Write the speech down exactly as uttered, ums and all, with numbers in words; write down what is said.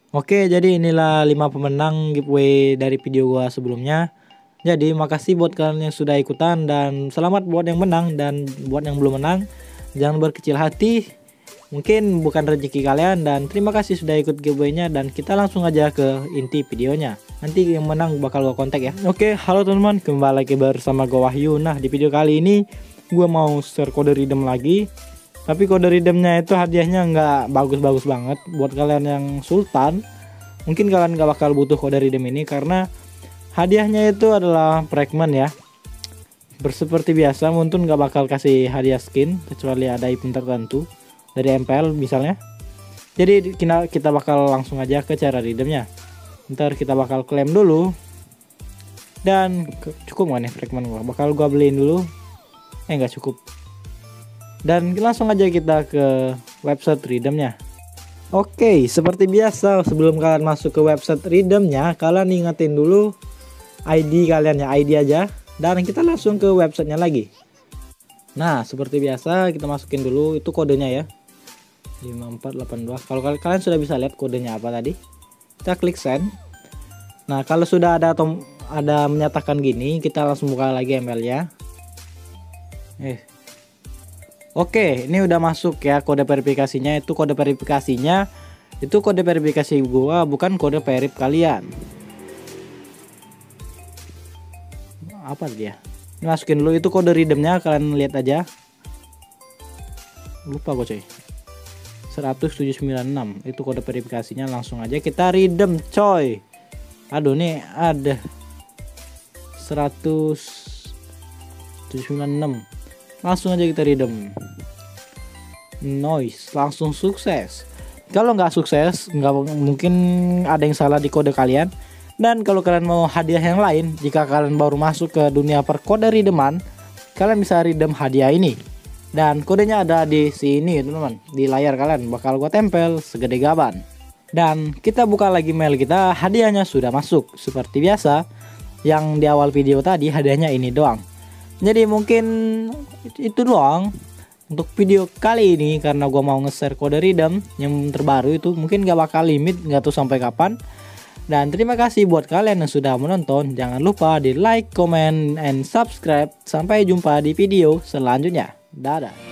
Oke, jadi inilah lima pemenang giveaway dari video gua sebelumnya. Jadi makasih buat kalian yang sudah ikutan, dan selamat buat yang menang, dan buat yang belum menang jangan berkecil hati. Mungkin bukan rezeki kalian, dan terima kasih sudah ikut giveaway-nya, dan kita langsung aja ke inti videonya. Nanti yang menang bakal gua kontak ya. Oke, halo teman-teman, kembali lagi bersama gua Wahyu. Nah, di video kali ini gua mau share kode redeem lagi. Tapi kode redeemnya itu hadiahnya nggak bagus-bagus banget. Buat kalian yang sultan, mungkin kalian nggak bakal butuh kode redeem ini, karena hadiahnya itu adalah fragment ya. Berseperti biasa, Muntun nggak bakal kasih hadiah skin kecuali ada event tertentu dari M P L misalnya. Jadi kita kita bakal langsung aja ke cara redeemnya. Ntar kita bakal klaim dulu. Dan cukup nggak nih fragment gua? Bakal gua beliin dulu. Eh nggak cukup. Dan langsung aja kita ke website redeemnya. Oke, seperti biasa sebelum kalian masuk ke website redeemnya, kalian ingetin dulu I D kalian ya, I D aja. Dan kita langsung ke websitenya lagi. Nah, seperti biasa kita masukin dulu itu kodenya ya, lima empat delapan dua. Kalau kalian sudah bisa lihat kodenya apa tadi, kita klik send. Nah, kalau sudah ada atau ada menyatakan gini, kita langsung buka lagi emailnya. Eh Oke, ini udah masuk ya kode verifikasinya. Itu kode verifikasinya, itu kode verifikasi gua, bukan kode verif kalian. Apa dia? Ini masukin dulu itu kode redeemnya, kalian lihat aja. Lupa gue coy. seratus tujuh sembilan enam itu kode verifikasinya. Langsung aja kita redeem coy. Aduh, nih ada seratus tujuh sembilan enam. Langsung aja kita redeem. Noise, langsung sukses. Kalau nggak sukses, nggak mungkin ada yang salah di kode kalian. Dan kalau kalian mau hadiah yang lain, jika kalian baru masuk ke dunia perkode redeeman, kalian bisa redeem hadiah ini. Dan kodenya ada di sini teman-teman, di layar kalian bakal gua tempel segede gaban. Dan kita buka lagi mail kita, hadiahnya sudah masuk seperti biasa. Yang di awal video tadi hadiahnya ini doang. Jadi mungkin itu doang untuk video kali ini, karena gua mau nge-share kode redeem yang terbaru itu. Mungkin gak bakal limit, gak tahu sampai kapan. Dan terima kasih buat kalian yang sudah menonton. Jangan lupa di like, comment, and subscribe. Sampai jumpa di video selanjutnya. Dadah.